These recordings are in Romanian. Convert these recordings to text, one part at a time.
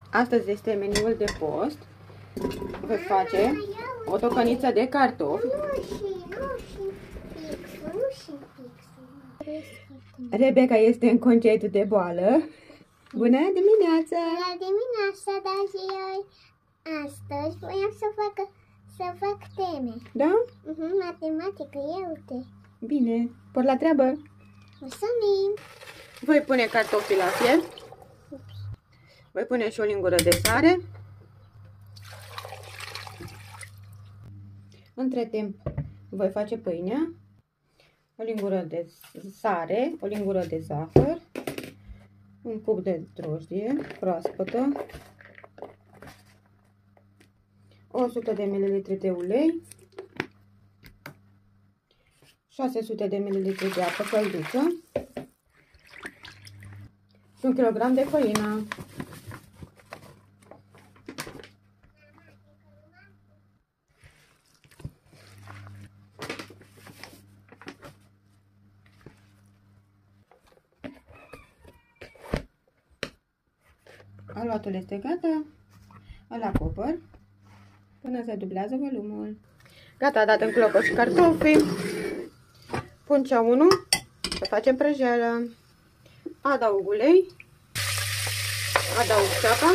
Astăzi este meniul de post. Voi face o tocăniță de cartofi. Rebecca este în concediu de boală. Bună dimineața! Bună dimineața, dragii eu. Astăzi voiam să fac teme. Da? Matematică, uite. Bine, por la treabă. Mulțumim. Voi pune cartofii la fiert. Voi pune și o lingură de sare. Între timp voi face pâinea. O lingură de sare, o lingură de zahăr, un cup de drojdie proaspătă, 100 de ml de ulei, 600 de ml de apă călduță și 1 kg de făină. Aluatul este gata, îl acopăr până se dublează volumul. Gata, dat în clopă și cartofii. Pun ceaunul să facem prăjeală. Adaug ulei, adaug ceapa,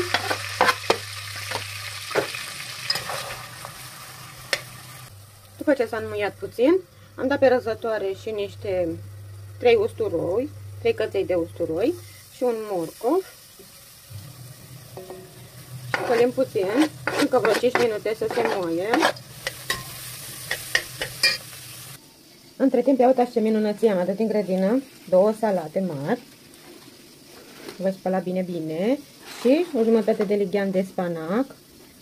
după ce s-a înmuiat puțin, am dat pe răzătoare și niște 3 usturoi, 3 căței de usturoi și un morcov. Călim puțin, încă vreo 5 minute să se moaie. Între timp, ia uitați ce minunăție am adus din grădină. 2 salate mari. Voi spăla bine, bine. Și o jumătate de lighean de spanac.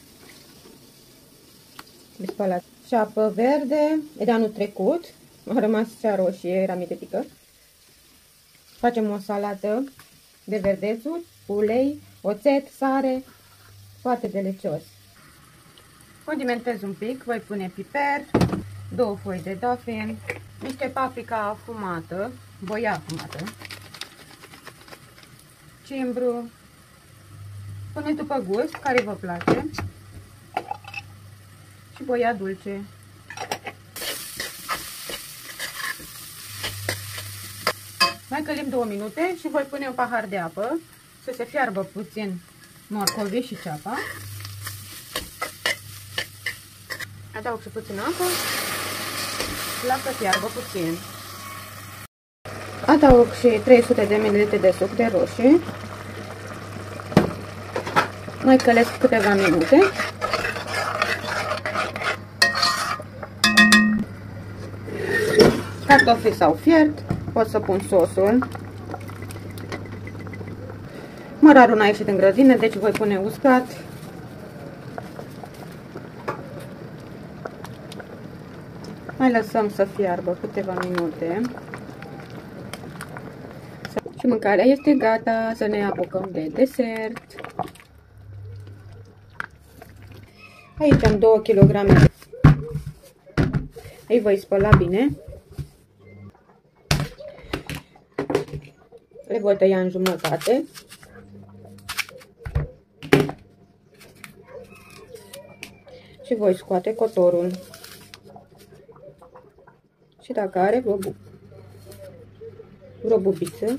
De spălat. Ceapă verde, e de anul trecut. A rămas cea roșie, era mititică. Facem o salată de verdețuri, ulei, oțet, sare. Foarte delicios. Condimentez un pic, voi pune piper, 2 foi de dafin, niște paprika afumată, boia afumată, cimbru, puneți după gust, care vă place, și boia dulce. Mai călim 2 minute și voi pune un pahar de apă să se fiarbă puțin morcovii și ceapa. Adaug și puțin apă. Las să fiarbă puțin. Adaug și 300 de ml de suc de roșii. Mai călesc câteva minute. Cartofii s-au fiert. Pot să pun sosul. Mărarul n-a ieșit în grădină, deci voi pune uscat. Mai lăsăm să fiarbă câteva minute. Și mâncarea este gata, să ne apucăm de desert. Aici am 2 kg. Îi voi spăla bine. Le voi tăia în jumătate. Și voi scoate cotorul. Și dacă are vreo bubiță.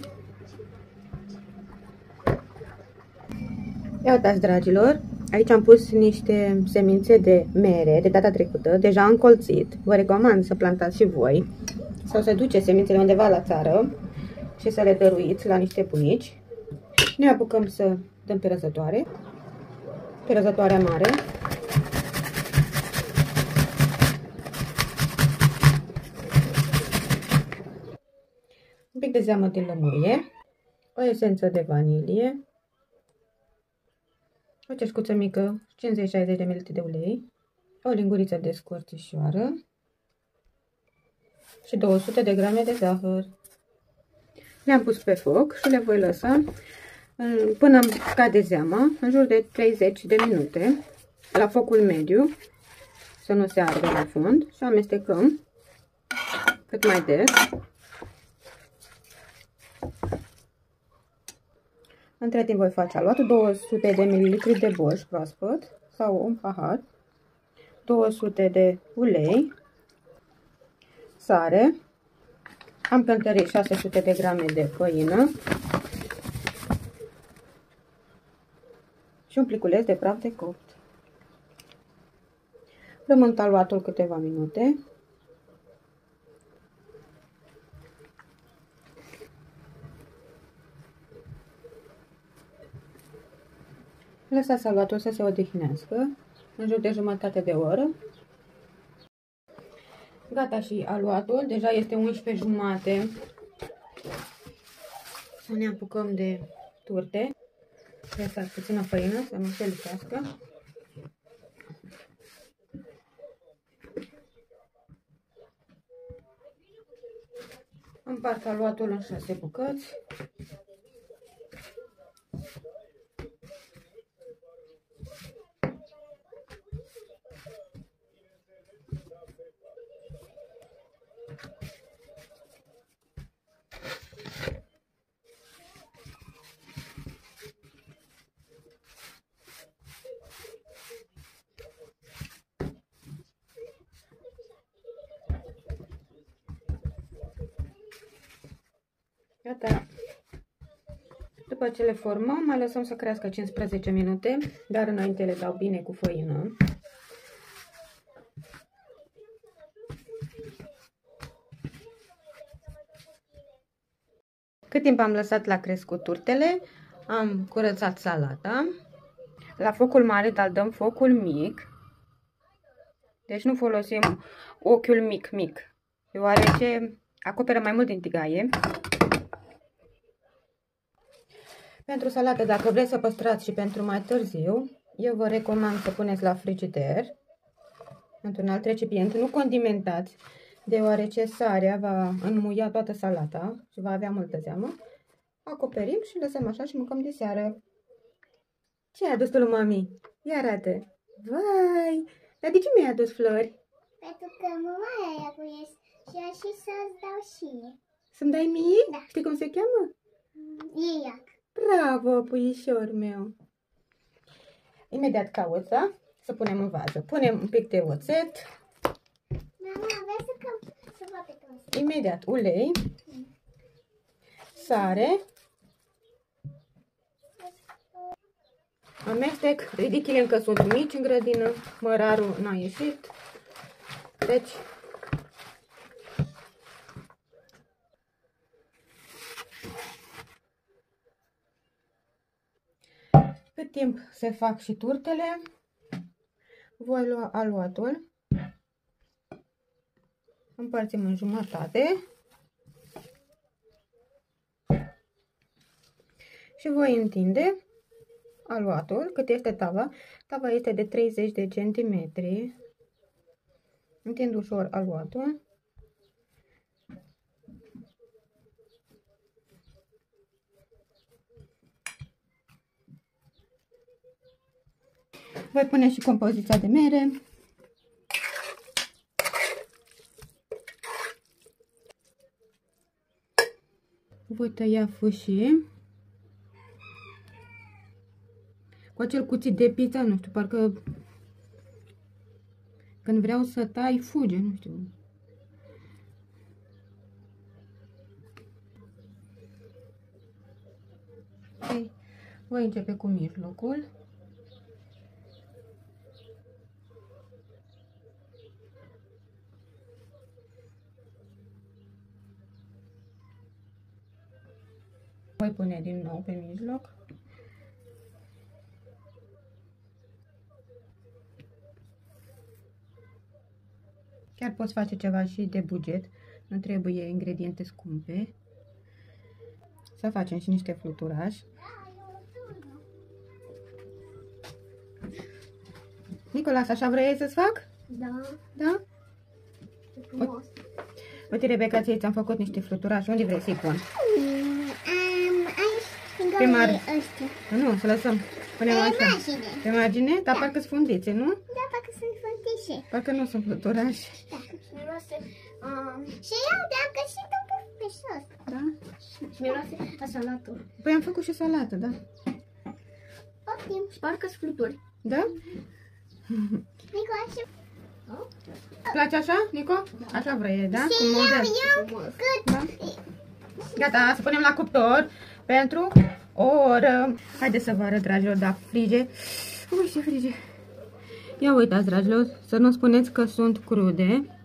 Ia uitați, dragilor, aici am pus niște semințe de mere de data trecută, deja încolțit. Vă recomand să plantați și voi sau să duceți semințele undeva la țară și să le dăruiți la niște bunici. Ne apucăm să dăm pe răzătoare, pe răzătoarea mare. Un pic de zeamă de lămâie, o esență de vanilie, o ceșcuță mică, 50-60 de ml de ulei, o linguriță de scorțișoară și 200 de grame de zahăr. Le-am pus pe foc și le voi lăsa până cade zeama, în jur de 30 de minute, la focul mediu, să nu se ardă la fund, și amestecăm cât mai des. Între timp voi face aluatul, 200 de ml de borș proaspăt sau un pahar, 200 de ulei, sare, am cântărit 600 de grame de făină și un pliculeț de praf de copt. Rământ aluatul câteva minute. Lăsați aluatul să se odihnească în jur de jumătate de oră. Gata și aluatul, deja este 11 jumate. Să ne apucăm de turte. Lăsați puțină făină să nu se lipească. Împart aluatul în 6 bucăți. Gata. După ce le formăm, mai lăsăm să crească 15 minute, dar înainte le dau bine cu făină. Cât timp am lăsat la crescut turtele, am curățat salata. La focul mare, dar dăm focul mic. Deci nu folosim ochiul mic, deoarece acoperă mai mult din tigaie. Pentru salată, dacă vreți să păstrați și pentru mai târziu, eu vă recomand să puneți la frigider, într-un alt recipient. Nu condimentați, deoarece sarea va înmuia toată salata și va avea multă zeamă. Acoperim și lăsăm așa și mâncăm de seară. Ce ai adus tu lui mami? Ia arată! Vai! Dar de ce mi-ai adus flori? Pentru că mama aia voiesc și a și să-ți dau și. Să-mi dai mie? Da. Știi cum se cheamă? Iiac. Bravo, puișor meu! Imediat cauți, da? Să punem în vază. Punem un pic de oțet. Mama, vrea să bate că Imediat ulei. Sare. Amestec. Ridichile încă sunt mici în grădină. Mărarul n-a ieșit. Deci cât timp se fac și turtele, voi lua aluatul, împărțim în jumătate și voi întinde aluatul. Cât este tava? Tava este de 30 de centimetri. Întind ușor aluatul. Voi pune și compoziția de mere. Voi tăia fâșii cu acel cuțit de pizza, nu știu, parcă când vreau să tai fuge, nu știu. Okay. Voi începe cu mijlocul. Voi pune din nou pe mijloc. Chiar poți face ceva și de buget, nu trebuie ingrediente scumpe. Să facem și niște fluturași. Nicolas, așa vrei să-ți fac? Da. Da? Uite, Rebecca, ți-am făcut niște fluturași. Unde vrei să-i pun? Aici, pe mare. ăștia. Nu, să lăsăm. Punem așa. Margine. Pe margine? Dar Da. parcă sunt fundițe, nu? Da, parcă sunt fundișe. Parcă nu sunt fluturași. Da. Și eu te-am găsit un pic pe sos. Da? Și miroase a salată. Păi am făcut și salată, da? Poftim. Și parcă-s fluturi. Da? Nico, așa. Îți place așa, Nico? Așa vrei, da? Și Cu model. eu cât... Da? Gata, să punem la cuptor pentru o oră. Haideți să vă arăt, dragilor, da, frige. Ui, ce frige. Ia uitați, dragilor, să nu spuneți că sunt crude.